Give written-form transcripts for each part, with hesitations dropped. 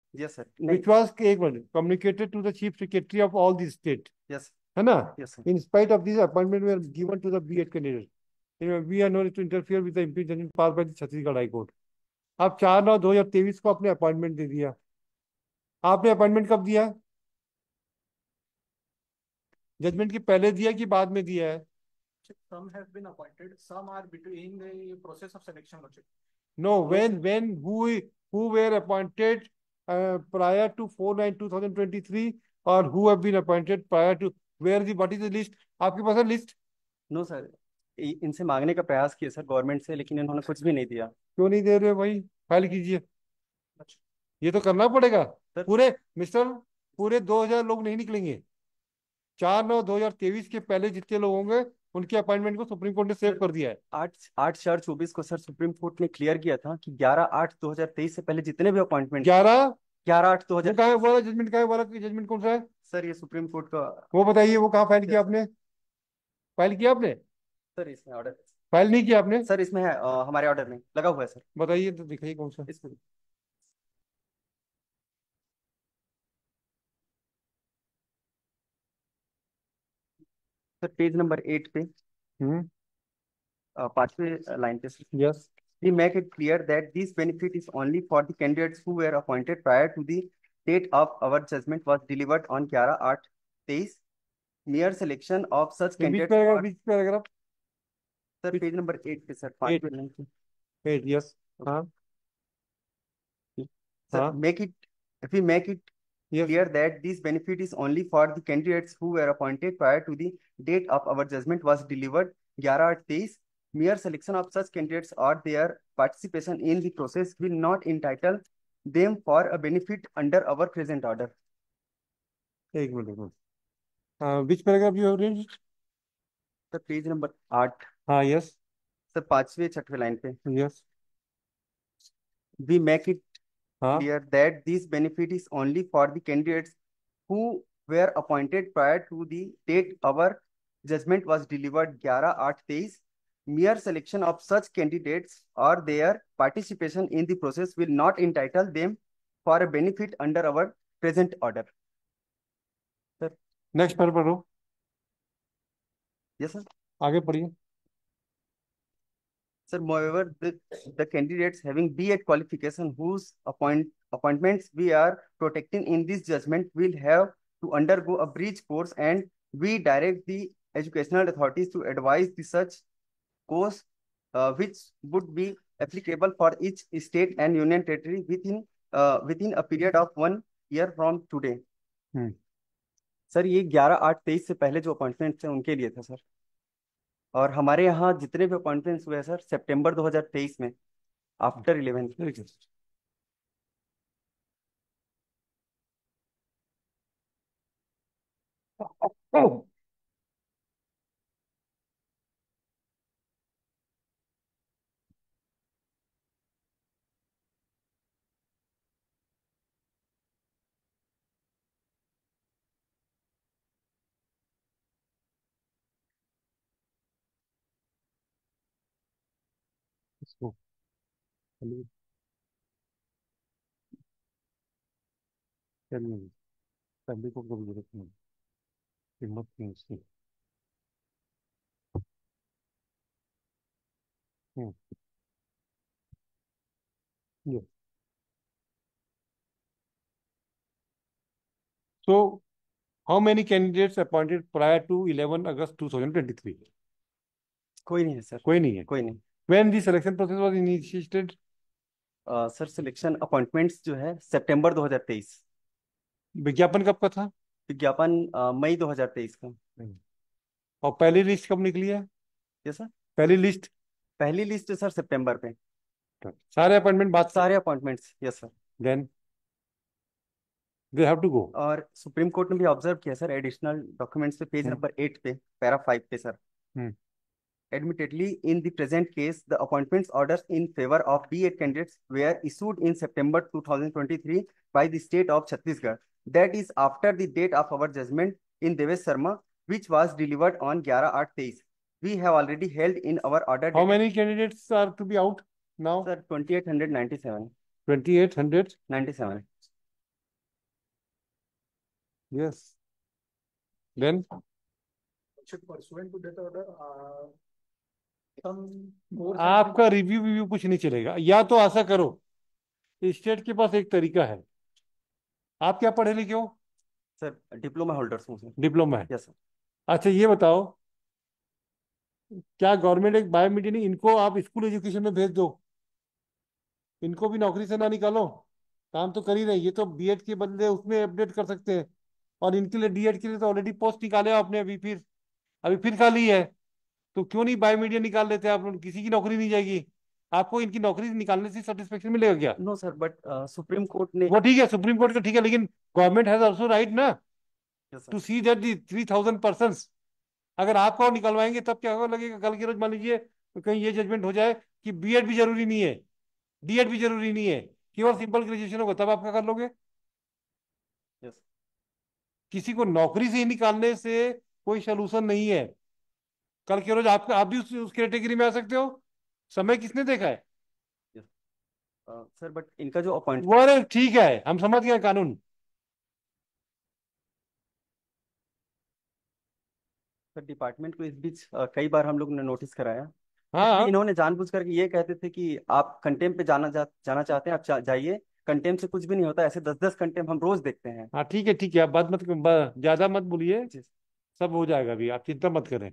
Yes sir. which was एक minute communicated to the chief secretary of all the state, yes. है ना? Yes sir. In spite of this, appointment were given to the B.Ed candidate. We are not to interfere with the impeachment passed by the Chhattisgarh high court. आप 4/9/2023 को अपने appointment दे दिया. आपने appointment कब दिया? Judgement के पहले दिया कि बाद में दिया है? Some have been appointed, some are between the process of selection, Lordship. No, Those, when who were appointed prior to 4/9/2023 or who have been appointed prior to, where the what is the list? आपके पास है list? No sir, इनसे मांगने का प्रयास किया sir government से, लेकिन इन्होंने कुछ भी नहीं दिया। क्यों नहीं दे रहे हो भाई? फाइल कीजिए. अच्छा। ये तो करना पड़ेगा. सर। पूरे मिस्टर, पूरे 2,000 लोग नहीं निकलेंगे. 4/9/2023 के पहले जितने लोग होंगे उनके अपॉइंटमेंट को सुप्रीम कोर्ट ने सेव कर दिया है. 8/4/24 को सर सुप्रीम कोर्ट ने क्लियर किया था कि 11/8/2023 से पहले जितने भी अपॉइंटमेंट। 11, ग्यारह आठ दो वो हजार कहाँ है वाला जजमेंट? कहाँ है वाला जजमेंट? कौन सा है? सर ये सुप्रीम कोर्ट का। वो बताइए, वो कहाँ फाइल किया यस सर। आपने? फाइल किया आपने? सर इसमें ऑर्डर। फाइल नहीं किया आपने? सर इसमें है, हमारे ऑर्डर में लगा हुआ है सर। बताइए तो दिखाइए कौन सा. इसमें। सर पेज नंबर 8 पे, हम्म. 5वें लाइन पे sir. Yes. We make it clear that this benefit is only for the candidates who were appointed prior to the date of our judgment was delivered on 11/8/23. Mere selection of such ये बीच candidates paragraph, or बीच paragraph. Sir page number 8 पे sir, 5वें 8. Line पे। 8, yes. हाँ. Sir, हाँ. we make it yes. clear that this benefit is only for the candidates who were appointed prior to the date of our judgment was delivered 11/8/23. Mere selection of such candidates or their participation in the process will not entitle them for a benefit under our present order. एक minute, एक minute. हाँ, बीच paragraph you have read. Sir page number 8, हाँ. Yes. Sir 5वें 6वें line पे। Yes. We make it हाँ. clear that this benefit is only for the candidates who were appointed prior to the date our judgment was delivered 11/8/23. Mere selection of such candidates or their participation in the process will not entitle them for a benefit under our present order. Sir, next पर पढ़ो. yes, sir. आगे पढ़िए. Sir, moreover, the candidates having B.Ed qualification whose appointments we are protecting in this judgment will have to undergo a breach course, and we direct the educational authorities to advise the such course which would be applicable for each state and union territory within a period of 1 year from today. Hmm. Sir ये 11/8/23 से पहले जो appointment थे उनके लिए था sir. और हमारे यहाँ जितने भी अपॉइंटमेंट्स हुए हैं सर सितंबर 2023 में, आफ्टर 11। ठीक है. इसको चलिए, चलिए. पहले को कभी जरूरत नहीं. हिम्मत नहीं उसकी. हम्म. ये. So, how many candidates appointed prior to 11 August 2023? कोई नहीं है सर। कोई नहीं है. कोई नहीं। When the selection process was initiated? Sir selection appointments जो है सितंबर 2023। विज्ञापन कब का था? विज्ञापन मई 2023 का। और पहली लिस्ट कब निकली है? Yes sir. पहली लिस्ट. पहली लिस्ट सर सितंबर पे। सारे अपॉइंटमेंट बात से. सारे appointments, yes sir. Then they have to go. और सुप्रीम कोर्ट ने भी ऑब्जर्व किया सर एडिशनल डॉक्यूमेंट्स पे, पेज नंबर 8 पे, पैरा 5 पे sir. Hmm. Admittedly, in the present case, the appointments orders in favor of B.Ed candidates were issued in September 2023 by the state of Chhattisgarh. That is after the date of our judgment in Devesh Sharma, which was delivered on 11/8/23. We have already held in our order How dated many candidates are to be out now? sir 2897। 2800. 97। Yes then pursuant to that order, some course has been आपका review review कुछ नहीं चलेगा। या तो ऐसा करो, state के पास एक तरीका है। आप क्या पढ़े लिखे हो? सर डिप्लोमा होल्डर्स हूँ सर। डिप्लोमा है। Yes sir. अच्छा ये बताओ, क्या गवर्नमेंट एक बायोमीडिया नहीं, इनको आप स्कूल एजुकेशन में भेज दो, इनको भी नौकरी से ना निकालो, काम तो कर ही रहे, ये तो बीएड के बदले उसमें अपडेट कर सकते हैं। और इनके लिए डीएड के लिए तो ऑलरेडी पोस्ट निकाले आपने, अभी फिर खाली है। तो क्यों नहीं बायोमीडिया निकाल लेते आप लोग, किसी की नौकरी नहीं जाएगी। आपको इनकी नौकरी निकालने से सेटिस्फेक्शन मिलेगा क्या? No sir, but supreme court ने। वो ठीक है, सुप्रीम कोर्ट का ठीक है, लेकिन गवर्नमेंट हैज ऑल्सो राइट ना yes sir. To see that the 3,000 person, अगर आपको और निकलवाएंगे तब क्या होगा लगेगा, कल की रोज मान लीजिए तो कहीं ये जजमेंट हो जाए कि बीएड भी जरूरी नहीं है, डीएड भी जरूरी नहीं है, केवल सिंपल ग्रेजुएशन होगा, तब आप क्या कर लोगे? यस। किसी को नौकरी से ही निकालने से कोई सोल्यूशन नहीं है। कल के रोज आप भी उस कैटेगरी में आ सकते हो। समय किसने देखा है? यस सर, बट इनका जो अपॉइंट। वो अरे ठीक है, हम समझ गए कानून। सर डिपार्टमेंट को इस बीच कई बार हम लोग ने नोटिस कराया। फिर भी हाँ इन्होंने जानबूझ करके ये कहते थे कि आप कंटेम्प पे जाना चाहते हैं, आप जाइए। कंटेम्प से कुछ भी नहीं होता, ऐसे 10-10 कंटेम्प हम रोज देखते हैं। हाँ ठीक है ठीक है, आप बात मत ज्यादा मत बोलिए, जी। सब हो जाएगा अभी, आप चिंता मत करें।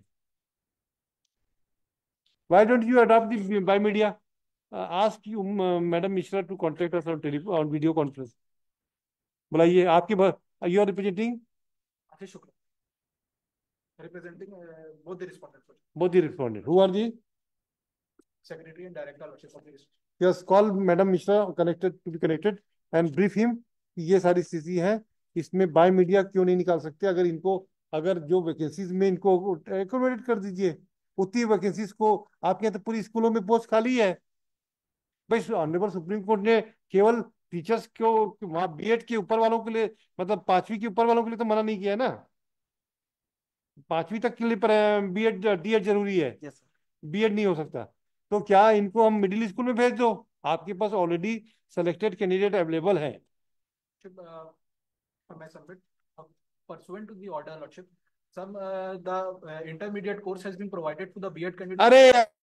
Why don't you adopt the by media? Ask you, Madam Mishra, to contact us on on video conference. बुलाइए आपकी you are representing Ashish Shukla, representing both the respondents, sir. both the respondent. Who are the? Secretary and Director of the list. Yes, call Madam Mishra connected to be connected and brief him कि ये सारी स्थिति है, इसमें by media क्यों नहीं निकाल सकते। अगर इनको, अगर जो वैकेंसीज में इनको एकोमोडेट कर दीजिए, उतनी वैकेंसीज को, आपके यहाँ तो पूरी स्कूलों में पोस्ट खाली है। भाई ऑनरेबल सुप्रीम कोर्ट ने केवल टीचर्स को वहां बीएड के ऊपर वालों के लिए, मतलब 5वीं के ऊपर वालों के लिए तो मना नहीं किया है ना, 5वीं तक के लिए बीएड डीएड जरूरी है, यस सर। बीएड नहीं हो सकता। तो क्या इनको हम मिडिल स्कूल में भेज दो? आपके पास ऑलरेडी सेलेक्टेड कैंडिडेट अवेलेबल है। Lordship, may submit pursuant to the order, Lordship. The intermediate course has been provided to the B.Ed candidate. अरे